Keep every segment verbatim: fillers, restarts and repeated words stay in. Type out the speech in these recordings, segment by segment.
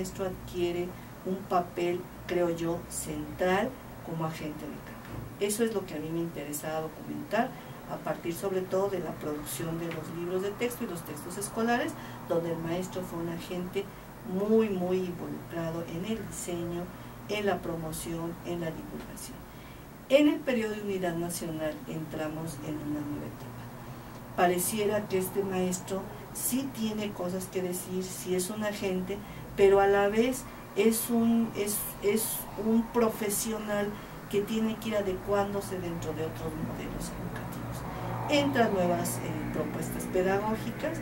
maestro adquiere un papel, creo yo, central como agente de cambio. Eso es lo que a mí me interesaba documentar, a partir sobre todo de la producción de los libros de texto y los textos escolares, donde el maestro fue un agente muy, muy involucrado en el diseño, en la promoción, en la divulgación. En el periodo de unidad nacional entramos en una nueva etapa. Pareciera que este maestro sí tiene cosas que decir, sí es un agente, pero a la vez es un, es, es un profesional que tiene que ir adecuándose dentro de otros modelos educativos. Entran nuevas eh, propuestas pedagógicas,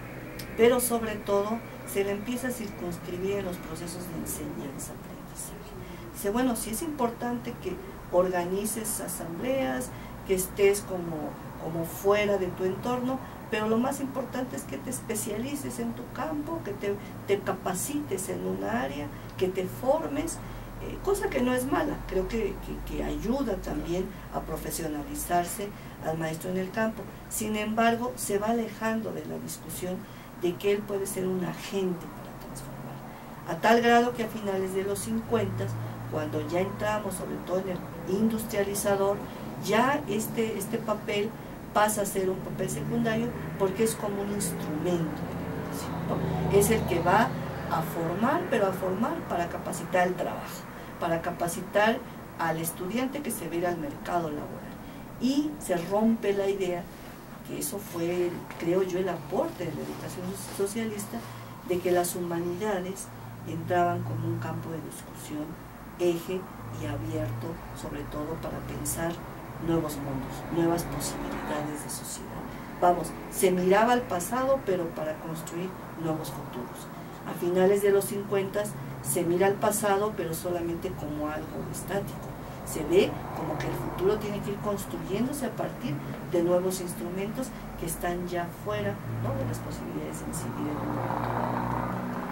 pero sobre todo se le empieza a circunscribir en los procesos de enseñanza-aprendizaje. Dice, bueno, sí es importante que organices asambleas, que estés como, como fuera de tu entorno, pero lo más importante es que te especialices en tu campo, que te, te capacites en un área, que te formes, eh, cosa que no es mala, creo que, que, que ayuda también a profesionalizarse al maestro en el campo. Sin embargo, se va alejando de la discusión de que él puede ser un agente para transformar, a tal grado que a finales de los cincuenta, cuando ya entramos sobre todo en el industrializador, ya este, este papel pasa a ser un papel secundario porque es como un instrumento de educación, ¿no? Es el que va a formar, pero a formar para capacitar el trabajo, para capacitar al estudiante que se va a ir al mercado laboral. Y se rompe la idea, que eso fue, creo yo, el aporte de la educación socialista, de que las humanidades entraban como un campo de discusión, eje y abierto, sobre todo para pensar nuevos mundos, nuevas posibilidades de sociedad. Vamos, se miraba al pasado, pero para construir nuevos futuros. A finales de los cincuenta se mira al pasado, pero solamente como algo estático. Se ve como que el futuro tiene que ir construyéndose a partir de nuevos instrumentos que están ya fuera, ¿no?, de las posibilidades de incidir en el mundo.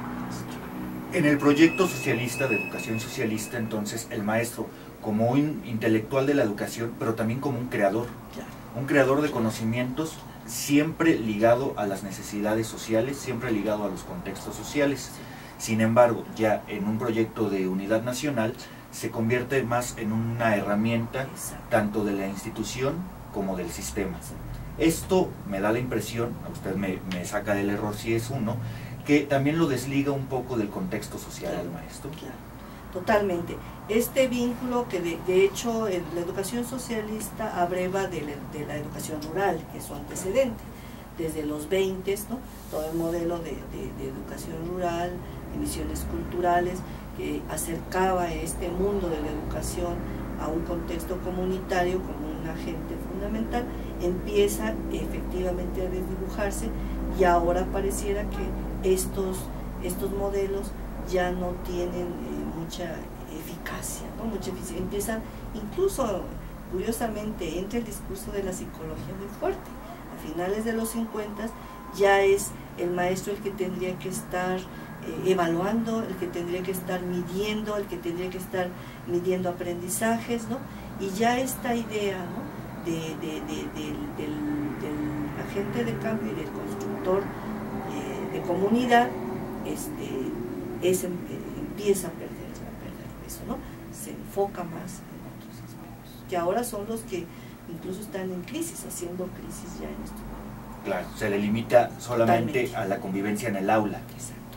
En el proyecto socialista de educación socialista, entonces, el maestro como un intelectual de la educación, pero también como un creador, Claro. un creador de conocimientos, siempre ligado a las necesidades sociales, siempre ligado a los contextos sociales. Sin embargo, ya en un proyecto de unidad nacional, se convierte más en una herramienta tanto de la institución como del sistema. Esto me da la impresión, a usted me, me saca del error si es uno, que también lo desliga un poco del contexto social del maestro. Claro, totalmente. Este vínculo que de, de hecho en la educación socialista abreva de la, de la educación rural, que es su antecedente, desde los veinte, ¿no?, todo el modelo de, de, de educación rural, de misiones culturales, que acercaba este mundo de la educación a un contexto comunitario como un agente fundamental, empieza efectivamente a desdibujarse, y ahora pareciera que estos, estos modelos ya no tienen eh, mucha eficacia, ¿no? mucha eficacia. Empiezan, incluso curiosamente, entra el discurso de la psicología muy fuerte. A finales de los cincuenta ya es el maestro el que tendría que estar eh, evaluando, el que tendría que estar midiendo, el que tendría que estar midiendo aprendizajes, ¿no? Y ya esta idea, ¿no?, de, de, de, de, del, del agente de cambio y del constructor eh, de comunidad, este, es, empieza a perder, a perder peso, ¿no? Se enfoca más en otros aspectos, que ahora son los que incluso están en crisis, haciendo crisis ya en este momento. Claro, se le limita solamente Totalmente. a la convivencia en el aula. Exacto,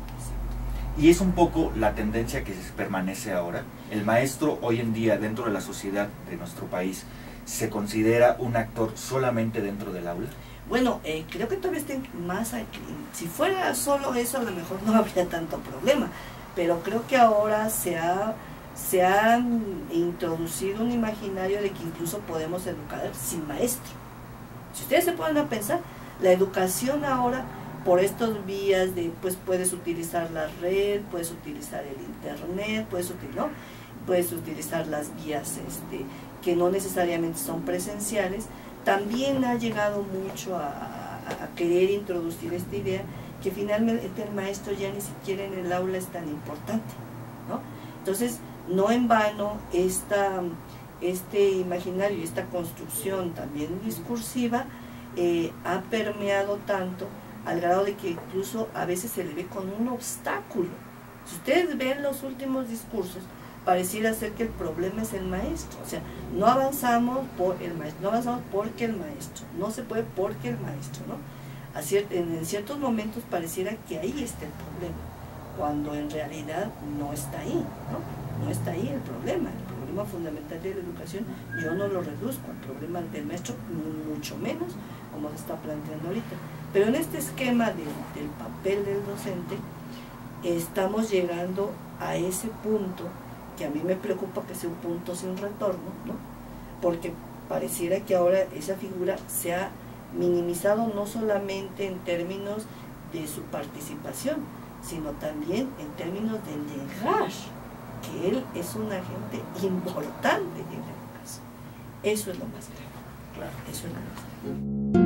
exacto. Y es un poco la tendencia que se permanece ahora. El maestro hoy en día dentro de la sociedad de nuestro país se considera un actor solamente dentro del aula. Bueno, eh, creo que todavía está más aquí. Si fuera solo eso, a lo mejor no habría tanto problema, pero creo que ahora se ha, se ha introducido un imaginario de que incluso podemos educar sin maestro. Si ustedes se ponen a pensar, la educación ahora, por estos vías de, pues puedes utilizar la red, puedes utilizar el internet, puedes utilizar, ¿no? puedes utilizar las guías este, que no necesariamente son presenciales, también ha llegado mucho a, a, a querer introducir esta idea que finalmente el maestro ya ni siquiera en el aula es tan importante, ¿no? Entonces, no en vano esta, este imaginario y esta construcción también discursiva eh, ha permeado tanto al grado de que incluso a veces se le ve como un obstáculo Si ustedes ven los últimos discursos, pareciera ser que el problema es el maestro. O sea, no avanzamos por el maestro, no avanzamos porque el maestro, no se puede porque el maestro, ¿no? A cier- en ciertos momentos pareciera que ahí está el problema, cuando en realidad no está ahí, ¿no? No está ahí el problema. El problema fundamental de la educación yo no lo reduzco al problema del maestro, ni mucho menos como se está planteando ahorita. Pero en este esquema de, del papel del docente, estamos llegando a ese punto que a mí me preocupa que sea un punto sin retorno, ¿no? Porque pareciera que ahora esa figura se ha minimizado no solamente en términos de su participación, sino también en términos de negar que él es un agente importante en la educación. Eso es lo más grave, claro, eso es lo más grave.